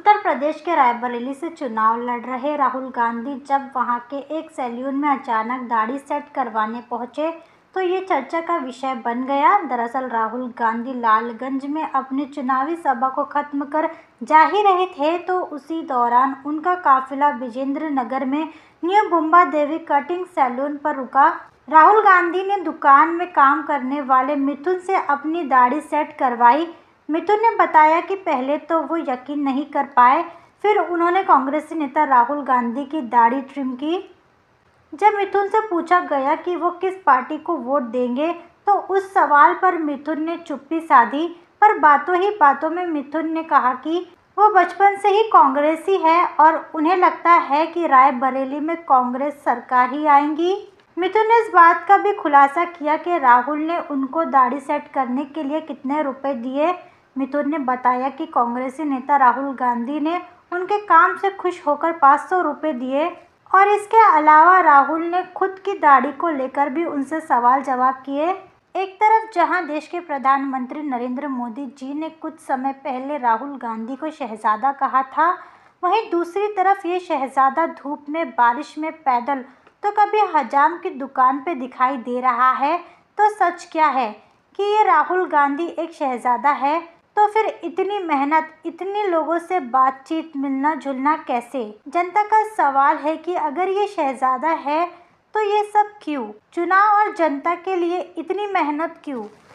उत्तर प्रदेश के रायबरेली से चुनाव लड़ रहे राहुल गांधी जब वहां के एक सैलून में अचानक दाढ़ी सेट करवाने पहुंचे तो ये चर्चा का विषय बन गया। दरअसल राहुल गांधी लालगंज में अपनी चुनावी सभा को खत्म कर जा ही रहे थे तो उसी दौरान उनका काफिला विजेंद्र नगर में new Bumba Devi cutting saloon पर रुका। राहुल गांधी ने दुकान में काम करने वाले मिथुन से अपनी दाढ़ी सेट करवाई। मिथुन ने बताया कि पहले तो वो यकीन नहीं कर पाए, फिर उन्होंने कांग्रेसी नेता राहुल गांधी की दाढ़ी ट्रिम की। जब मिथुन से पूछा गया कि वो किस पार्टी को वोट देंगे तो उस सवाल पर मिथुन ने चुप्पी साधी, पर बातों ही बातों में मिथुन ने कहा कि वो बचपन से ही कांग्रेसी है और उन्हें लगता है कि रायबरेली में कांग्रेस सरकार ही आएगी। मिथुन ने इस बात का भी खुलासा किया कि राहुल ने उनको दाढ़ी सेट करने के लिए कितने रुपए दिए। मिथुन ने बताया कि कांग्रेसी नेता राहुल गांधी ने उनके काम से खुश होकर 500 रुपये दिए और इसके अलावा राहुल ने खुद की दाढ़ी को लेकर भी उनसे सवाल जवाब किए। एक तरफ जहां देश के प्रधानमंत्री नरेंद्र मोदी जी ने कुछ समय पहले राहुल गांधी को शहजादा कहा था, वहीं दूसरी तरफ ये शहजादा धूप में बारिश में पैदल तो कभी हजाम की दुकान पे दिखाई दे रहा है। तो सच क्या है कि ये राहुल गांधी एक शहजादा है? तो फिर इतनी मेहनत, इतने लोगों से बातचीत, मिलना जुलना कैसे? जनता का सवाल है कि अगर ये शहजादा है तो ये सब क्यों? चुनाव और जनता के लिए इतनी मेहनत क्यों?